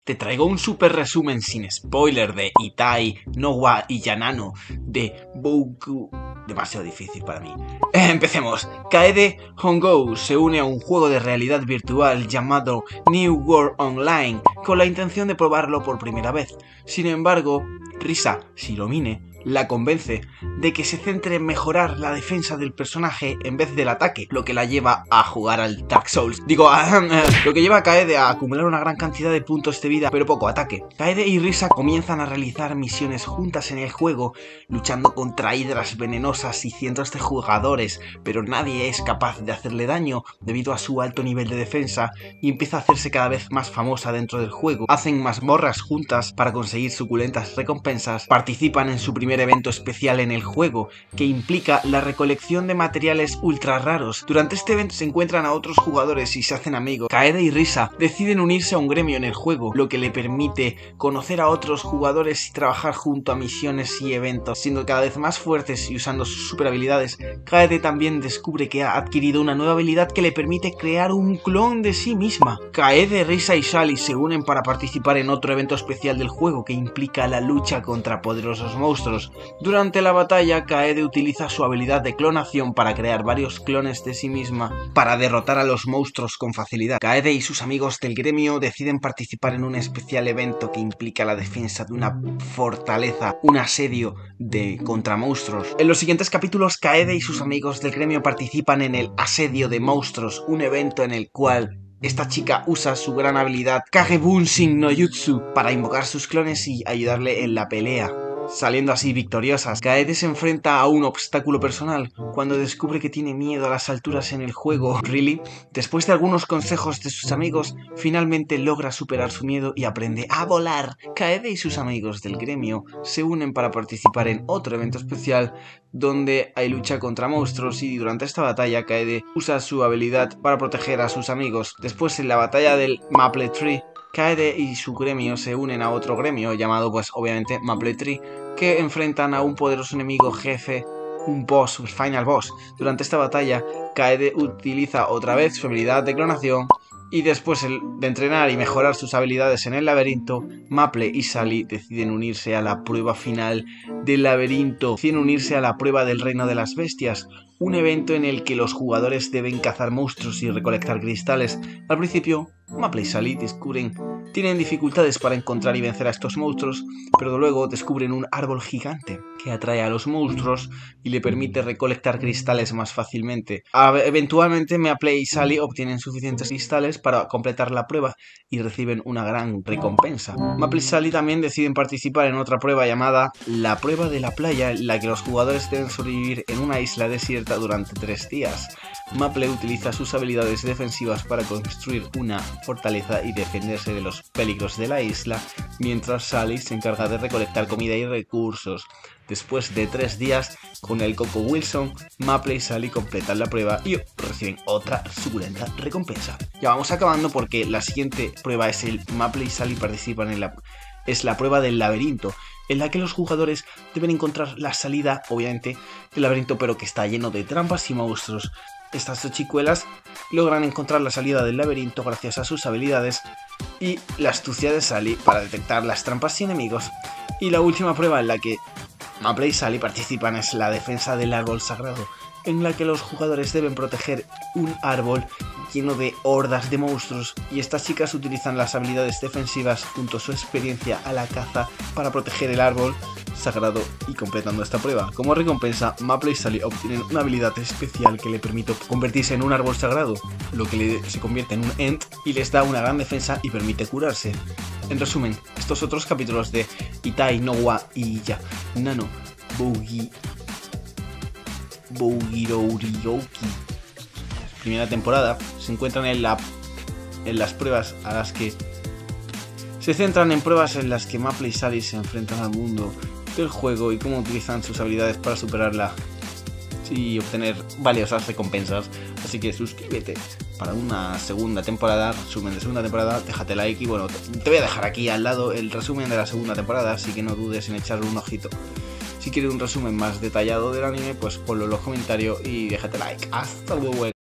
te traigo un super resumen sin spoiler de Itai, Nowa y Yanano de Boku... Demasiado difícil para mí. Empecemos. Kaede Hongo se une a un juego de realidad virtual llamado New World Online con la intención de probarlo por primera vez. Sin embargo, Risa Shiromine la convence de que se centre en mejorar la defensa del personaje en vez del ataque, lo que la lleva a jugar al Dark Souls. Lo que lleva a Kaede a acumular una gran cantidad de puntos de vida, pero poco ataque. Kaede y Risa comienzan a realizar misiones juntas en el juego, luchando contra hidras venenosas y cientos de jugadores, pero nadie es capaz de hacerle daño debido a su alto nivel de defensa, y empieza a hacerse cada vez más famosa dentro del juego. Hacen mazmorras juntas para conseguir suculentas recompensas, participan en su primer evento especial en el juego, que implica la recolección de materiales ultra raros. Durante este evento se encuentran a otros jugadores y se hacen amigos. Kaede y Risa deciden unirse a un gremio en el juego, lo que le permite conocer a otros jugadores y trabajar junto a misiones y eventos. Siendo cada vez más fuertes y usando sus super habilidades, Kaede también descubre que ha adquirido una nueva habilidad que le permite crear un clon de sí misma. Kaede, Risa y Sally se unen para participar en otro evento especial del juego que implica la lucha contra poderosos monstruos. Durante la batalla, Kaede utiliza su habilidad de clonación para crear varios clones de sí misma para derrotar a los monstruos con facilidad. Kaede y sus amigos del gremio deciden participar en un especial evento que implica la defensa de una fortaleza, un asedio contra monstruos. En los siguientes capítulos, Kaede y sus amigos del gremio participan en el asedio de monstruos, un evento en el cual esta chica usa su gran habilidad Kagebunshin no Jutsu para invocar sus clones y ayudarle en la pelea, saliendo así victoriosas. Kaede se enfrenta a un obstáculo personal cuando descubre que tiene miedo a las alturas en el juego. ¿Really? Después de algunos consejos de sus amigos, finalmente logra superar su miedo y aprende a volar. Kaede y sus amigos del gremio se unen para participar en otro evento especial donde hay lucha contra monstruos, y durante esta batalla Kaede usa su habilidad para proteger a sus amigos. Después, en la batalla del Maple Tree, Kaede y su gremio se unen a otro gremio llamado, pues obviamente, Maple Tree, que enfrentan a un poderoso enemigo jefe, un boss, un final boss. Durante esta batalla, Kaede utiliza otra vez su habilidad de clonación, y después de entrenar y mejorar sus habilidades en el laberinto, Maple y Sally deciden unirse a la prueba final del laberinto. Deciden unirse a la prueba del reino de las bestias, un evento en el que los jugadores deben cazar monstruos y recolectar cristales. Al principio, Maple y Sally tienen dificultades para encontrar y vencer a estos monstruos, pero luego descubren un árbol gigante que atrae a los monstruos y le permite recolectar cristales más fácilmente. Eventualmente, Maple y Sally obtienen suficientes cristales para completar la prueba y reciben una gran recompensa. Maple y Sally también deciden participar en otra prueba llamada la prueba de la playa, en la que los jugadores deben sobrevivir en una isla desierta durante 3 días. Maple utiliza sus habilidades defensivas para construir una fortaleza y defenderse de los peligros de la isla, mientras Sally se encarga de recolectar comida y recursos. Después de 3 días con el Coco Wilson, Maple y Sally completan la prueba y reciben otra suculenta recompensa. Ya vamos acabando, porque la siguiente prueba es el Maple y Sally participan en la prueba del laberinto, en la que los jugadores deben encontrar la salida, obviamente, del laberinto, pero que está lleno de trampas y monstruos. Estas 2 chicuelas logran encontrar la salida del laberinto gracias a sus habilidades y la astucia de Sally para detectar las trampas y enemigos. Y la última prueba en la que Maple y Sally participan es la defensa del árbol sagrado, en la que los jugadores deben proteger un árbol lleno de hordas de monstruos, y estas chicas utilizan las habilidades defensivas junto a su experiencia a la caza para proteger el árbol sagrado. Y completando esta prueba, como recompensa, Maple y Sally obtienen una habilidad especial que le permite convertirse en un árbol sagrado, lo que se convierte en un Ent y les da una gran defensa y permite curarse. En resumen, estos otros capítulos de Itai, Nowa y Yanano Bougirourioki, primera temporada, se encuentran en las pruebas a las que se centran en pruebas en las que Maple y Sally se enfrentan al mundo del juego y cómo utilizan sus habilidades para superarla y obtener valiosas recompensas. Así que suscríbete para una segunda temporada, resumen de segunda temporada, déjate like, y bueno, te voy a dejar aquí al lado el resumen de la segunda temporada, así que no dudes en echarle un ojito. Si quieres un resumen más detallado del anime, pues ponlo en los comentarios y déjate like. Hasta luego.